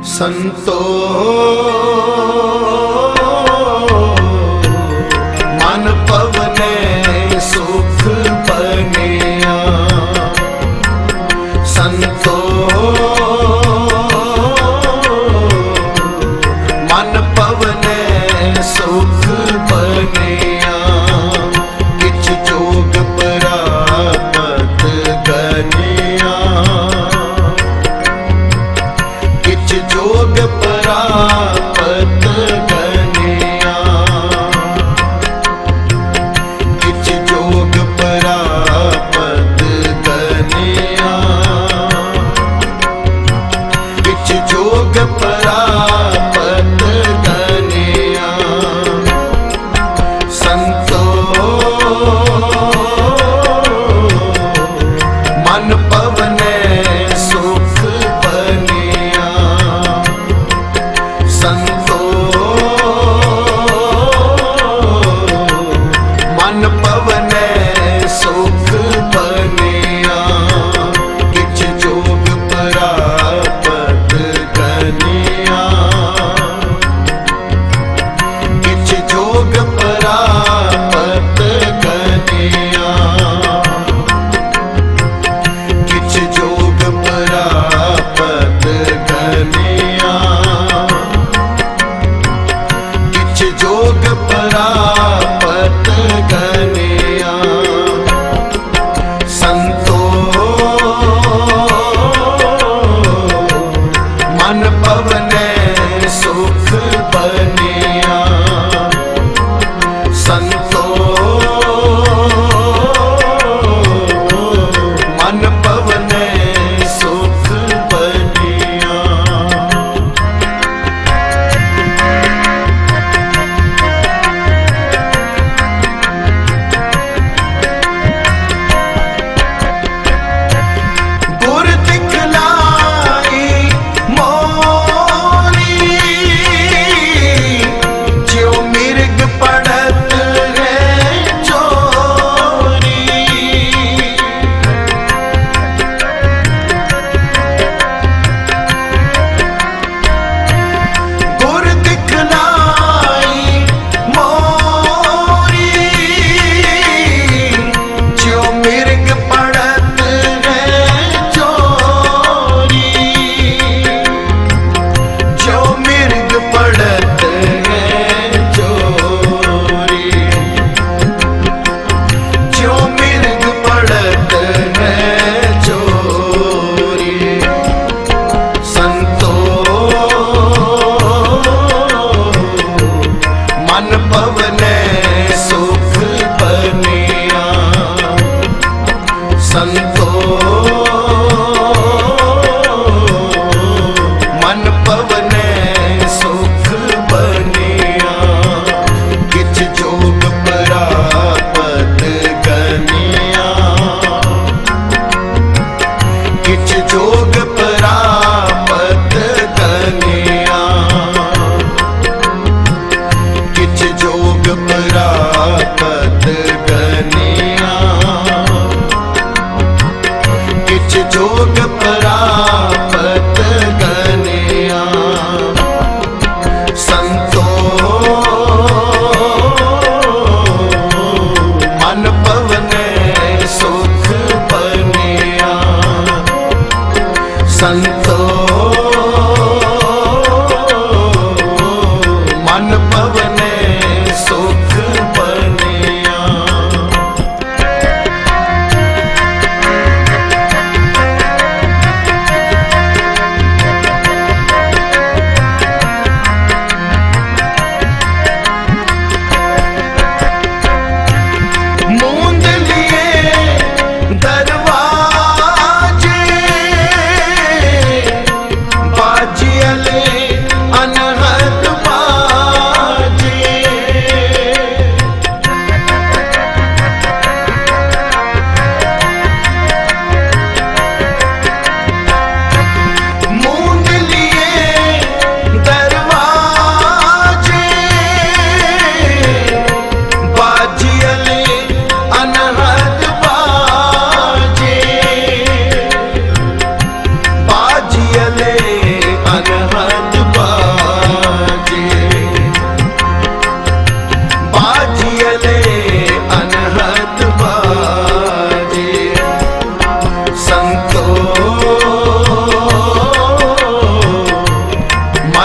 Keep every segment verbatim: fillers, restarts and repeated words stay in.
संतो मन पवने सुख बनिया। संतो मन पवने सुख बनिया। किछ जोग प्राप्त गनिया। किछ जोग प्राप्त गनिया। किछ जोग प्राप्त गनिया। किछ जोग प्राप्त गनिया। संतो मन पवने सुख बनिया। संतो मन पवने सुख बनिया। किछ जोग प्राप्त गनिया। किछ जोग प्राप्त गनिया। किछ जोग प्राप्त गनिया। किछ जोग प्राप्त गनिया। संतो मन पवने सुख बनिया। संतो मन पवने सुख बनिया। गुर दिखलाई मोरी ज्यों मिर्ग पड़त है चोरी। गुर दिखलाई मोरी ज्यों मिर्ग पड़त है चोरी। ज्यों मिर्ग पड़त है चोरी। ज्यों मिर्ग पड़त है चोरी। संतो मन पवने सुख बनिया। संतो मन पवने सुख बनिया। किछ जोग प्राप्त गनिया। किछ जोग प्राप्त गनिया। किछ जोग प्राप्त गनिया। किछ जोग प्राप्त गनिया। संतो मन पवने सुख बनिया। संतो मन पवने सुख बनिया। मूंद लिए दरवाजे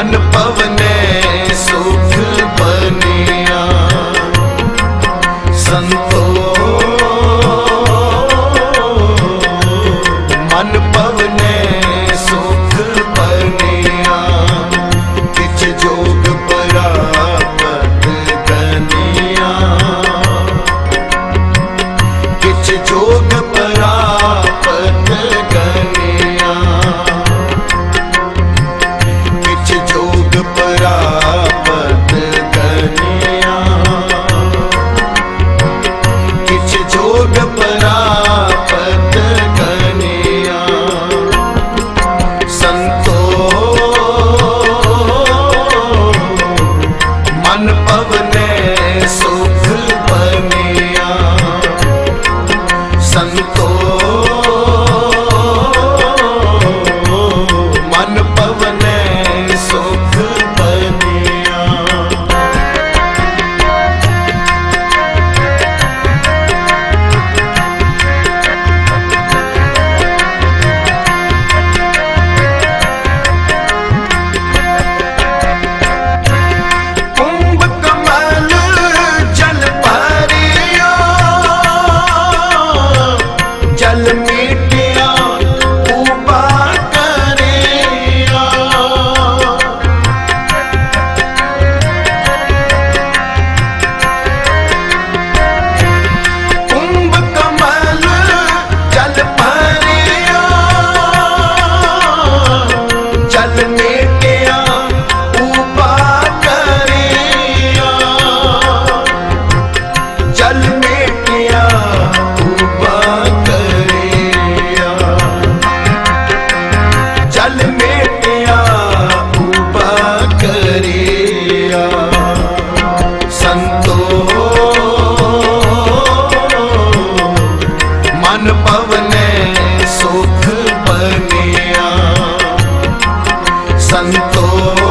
मन पवने सुख बनिया। संतो मन पवने सुख बनिया। किछ जोग परापत गनिया। किछ जोग परापत गनिया। किछ जोग परापत गनिया। किछ जोग परापत गनिया। संतो मन पवने सुख बनिया। संतो मन पवने सुख बनिया। कुंभ कमल जल भरिया। जल मीटिया उबा करिया। कुंभ कमल जल भरिया। जल मीटिया उबा करिया। जल मीटिया उबा करिया। जल मीटिया उबा करिया। संतो मन पवने सुख बनिया। संतो